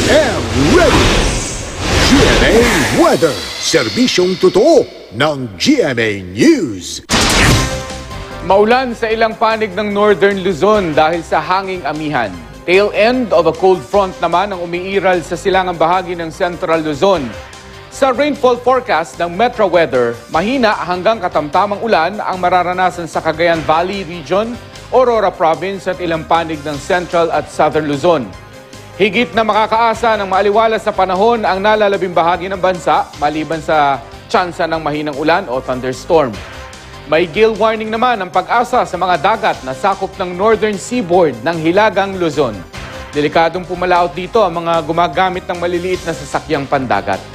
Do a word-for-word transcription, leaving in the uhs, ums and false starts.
and ready! G M A Weather, serbisyong totoo ng G M A News. Maulan sa ilang panig ng Northern Luzon dahil sa hanging amihan. Tail end of a cold front naman ang umiiral sa silangang bahagi ng Central Luzon. Sa rainfall forecast ng Metro Weather, mahina hanggang katamtamang ulan ang mararanasan sa Cagayan Valley Region, Aurora Province at ilang panig ng Central at Southern Luzon. Higit na makakaasa ng maaliwalas sa panahon ang nalalabing bahagi ng bansa maliban sa tsansa ng mahinang ulan o thunderstorm. May gale warning naman ang pag-asa sa mga dagat na sakop ng northern seaboard ng Hilagang Luzon. Delikadong pumalaot dito ang mga gumagamit ng maliliit na sasakyang pandagat.